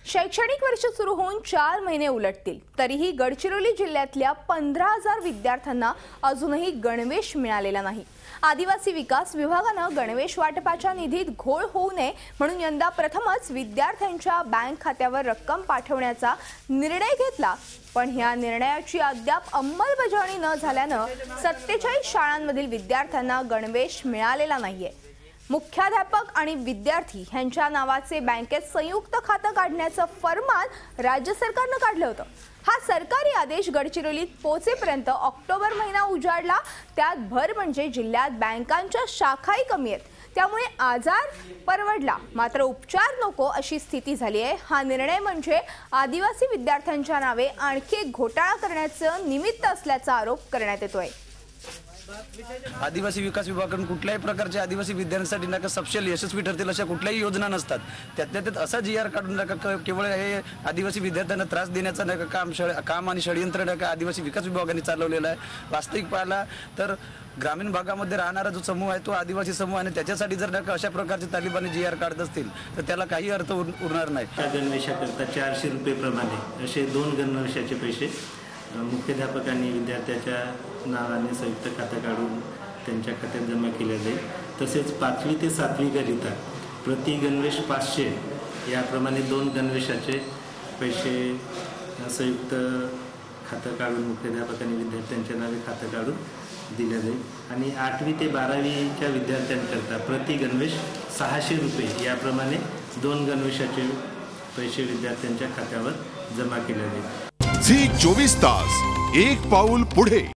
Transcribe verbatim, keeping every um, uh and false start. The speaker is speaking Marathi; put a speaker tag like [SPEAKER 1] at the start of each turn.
[SPEAKER 1] शैक्षणिक वर्ष सुरू होऊन चार महिने उलटतील तरीही गडचिरोली जिल्ह्यातल्या पंधरा हजार विद्यार्थ्यांना अजूनही गणवेश मिळालेला नाही। आदिवासी विकास विभागानं गणवेश वाटपाच्या निधीत घोळ होऊ नये म्हणून यंदा प्रथमच विद्यार्थ्यांच्या बँक खात्यावर रक्कम पाठवण्याचा निर्णय घेतला, पण ह्या निर्णयाची अद्याप अंमलबजावणी न झाल्यानं सत्तेचाळीस शाळांमधील विद्यार्थ्यांना गणवेश मिळालेला नाहीये। मुख्याध्यापक आणि विद्यार्थी यांच्या नावाचे बँकेत संयुक्त खातं काढण्याचं फरमान राज्य सरकारनं काढलं होतं। हा सरकारी आदेश गडचिरोलीत पोहोचेपर्यंत ऑक्टोबर महिना उजाडला। त्यात भर म्हणजे जिल्ह्यात बँकांच्या शाखाही कमी आहेत, त्यामुळे आजार परवडला मात्र उपचार नको अशी स्थिती झाली आहे। हा निर्णय म्हणजे आदिवासी विद्यार्थ्यांच्या नावे आणखी एक घोटाळा करण्याचं निमित्त असल्याचा आरोप करण्यात येतोय।
[SPEAKER 2] आदिवासी विकास विभागाकडून कुठल्याही प्रकारच्या आदिवासी विद्यार्थ्यांसाठी नका सपशेल यशस्वी ठरतील अशा कुठल्याही योजना नसतात। त्यातल्या त्यात असा जी आर काढून नका केवळ हे आदिवासी विद्यार्थ्यांना त्रास देण्याचा नका काम काम आणि षडयंत्र नका आदिवासी विकास विभागाने चालवलेलं आहे। वास्तविक पाहिला तर ग्रामीण भागामध्ये राहणारा जो समूह आहे तो आदिवासी समूह आणि त्याच्यासाठी जर नका अशा प्रकारचे तालिबानी जी आर काढत असतील तर त्याला काही अर्थ उरणार नाही।
[SPEAKER 3] गणवेशाकरता चारशे रुपये प्रमाणे असे दोन गणवेशाचे पैसे मुख्याध्यापकांनी विद्यार्थ्याच्या नावाने संयुक्त खातं काढून त्यांच्या खात्यात जमा केले जाईल। तसेच पाचवी ते सातवी करिता प्रति गणवेश पाचशे याप्रमाणे दोन गणवेशाचे पैसे संयुक्त खातं काढून मुख्याध्यापकांनी विद्यार्थ्यांच्या नावे खातं काढून दिले जाईल। आणि आठवी ते बारावीच्या विद्यार्थ्यांकरता प्रति गणवेश सहाशे रुपये याप्रमाणे दोन गणवेशाचे पैसे विद्यार्थ्यांच्या खात्यावर जमा केले जाईल।
[SPEAKER 4] झी चोवीस तास एक पाऊल पुढे।